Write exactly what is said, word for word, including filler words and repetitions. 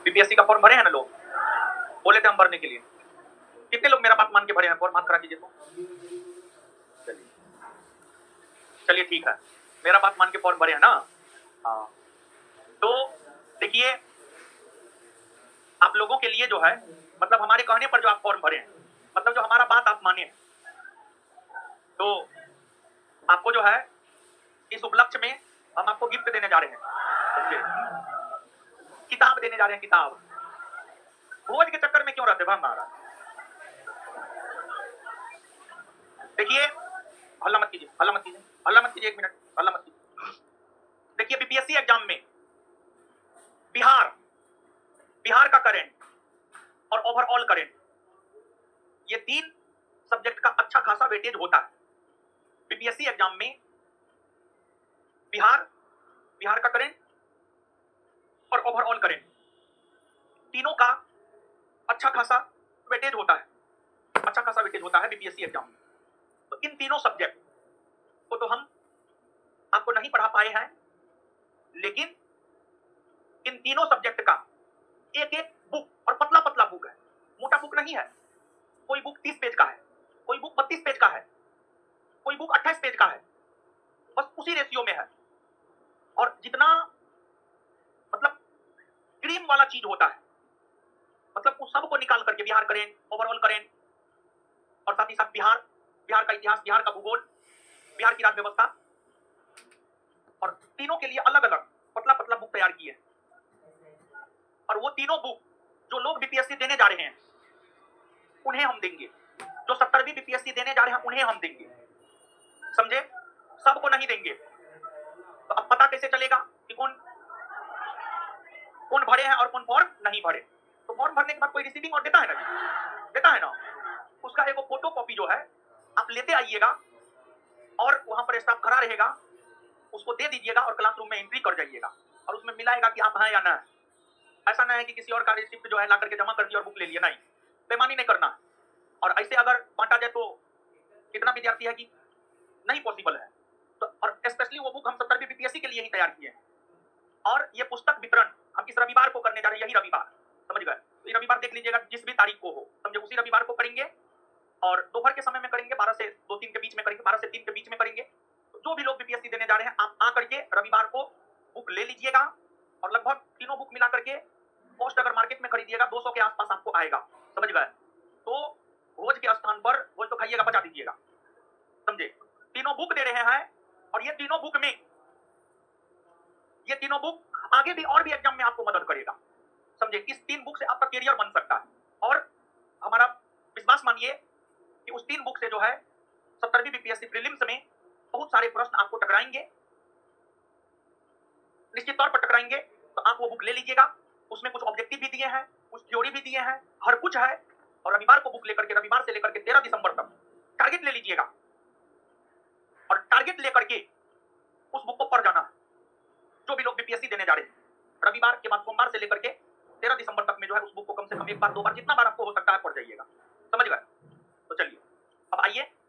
BPSC का form भरे हैं ना लोग, बोले थे हम भरने के लिए, कितने लोग मेरा बात मान के भरे हैं फॉर्म? हाथ खड़ा कीजिए तो। चलिए चलिए ठीक है, मेरा बात मान के फॉर्म भरे हैं ना? हाँ, तो देखिए आप लोगों के लिए जो है, मतलब हमारे कहने पर जो आप फॉर्म भरे हैं, मतलब जो हमारा बात आप माने, तो आपको जो है इस उपलक्ष्य में हम आपको गिफ्ट देने जा रहे हैं, किताब देने जा रहे हैं। किताब भोज के चक्कर में क्यों रहते भाई महाराज? देखिए हल्ला मत कीजिए, हल्ला मत कीजिए, हल्ला मत कीजिए, एक मिनट हल्ला मत कीजिए। देखिए बीपीएससी एग्जाम में बिहार बिहार का करंट और ओवरऑल करंट, ये तीन सब्जेक्ट का अच्छा खासा वेटेज होता है। बीपीएससी एग्जाम में बिहार बिहार का करंट और ओवरऑल करंट, तीनों का अच्छा खासा वेटेज होता है, अच्छा खासा वेटेज होता है बीपीएससी एग्जाम में। तो इन तीनों सब्जेक्ट को तो हम आपको नहीं पढ़ा पाए हैं, लेकिन इन तीनों सब्जेक्ट का एक एक बुक, और पतला पतला बुक है, मोटा बुक नहीं है। कोई बुक तीस पेज का है, कोई बुक बत्तीस पेज का है, कोई बुक अट्ठाईस पेज का है, बस उसी रेशियो में है। और जितना मतलब क्रीम वाला चीज होता है, मतलब उस सब को निकाल करके बिहार करेंट, ओवरऑल करेंट, और साथ ही साथ बिहार बिहार का इतिहास, बिहार का भूगोल, बिहार की राज्य व्यवस्था, और तीनों के लिए अलग अलग पतला पतला बुक तैयार की है। और वो तीनों बुक जो लोग बीपीएससी देने जा रहे हैं उन्हें हम देंगे, जो सत्तरवीं बीपीएससी देने जा रहे हैं उन्हें हम देंगे, समझे? सबको नहीं देंगे। तो अब पता कैसे चलेगा कि कौन कौन भरे हैं और कौन फॉर्म नहीं भरे? तो फॉर्म भरने के बाद कोई रिसीविंग और देता है ना, देता है ना, उसका एक फोटो कॉपी जो है आप लेते आइएगा, और वहां पर स्टाफ खड़ा रहेगा, उसको दे दीजिएगा और क्लासरूम में एंट्री कर जाइएगा, और उसमें मिलाएगा कि आप हैं या ना। ऐसा नहीं है कि किसी और का रिसिप्ट जो है ला करके जमा कर दिया और बुक ले लिया, नहीं, बेईमानी नहीं करना। और ऐसे अगर बांटा जाए तो कितना विद्यार्थी है कि नहीं पॉसिबल है। तो और स्पेशली वो बुक हम सत्तरवीं बीपीएससी के लिए ही तैयार किए हैं। और ये पुस्तक वितरण हम इस रविवार को करने जा रहे हैं, यही रविवार, समझ गए? तो ये रविवार देख लीजिएगा, जिस भी तारीख को हो, समझे, उसी रविवार को करेंगे, और दोपहर के समय में करेंगे, बारह से दो तीन के बीच में करेंगे, बारह से तीन के बीच में करेंगे। तो जो भी लोग बीपीएससी देने जा रहे हैं, आप आ करके रविवार को बुक ले लीजिएगा, और लगभग तीनों बुक मिला करके कॉस्ट अगर मार्केट में खरीदिएगा दो सौ के आसपास आपको आएगा, समझ गए? तो भोज के स्थान पर भोज तो खाइएगा, बचा दीजिएगा, समझे? तीनों बुक दे रहे हैं, और ये तीनों बुक में ये तीनों बुक आगे भी और भी एग्जाम में आपको मदद करेगा, समझे? इस तीन बुक से आपका करियर बन सकता है। और हमारा विश्वास मानिए कि उस तीन बुक से जो है सत्तरवीं बीपीएससी प्रीलिम्स में बहुत सारे प्रश्न आपको टकराएंगे, निश्चित तौर पर टकराएंगे। तो आप वो बुक ले लीजिएगा, उसमें कुछ ऑब्जेक्टिव भी दिए हैं, कुछ थ्योरी भी दिए हैं, हर कुछ है। और रविवार को बुक लेकर के, रविवार से लेकर के तेरह दिसंबर तक टारगेट ले लीजिएगा, और टारगेट लेकर के उस बुक को पढ़ जाना है। जो भी लोग बीपीएससी देने जा रहे हैं, रविवार के बाद सोमवार से लेकर के तेरह दिसंबर तक में जो है उस बुक को कम से कम एक बार, दो बार, जितना बार आपको हो सकता है पढ़ जाइएगा, समझ गए? तो चलिए अब आइए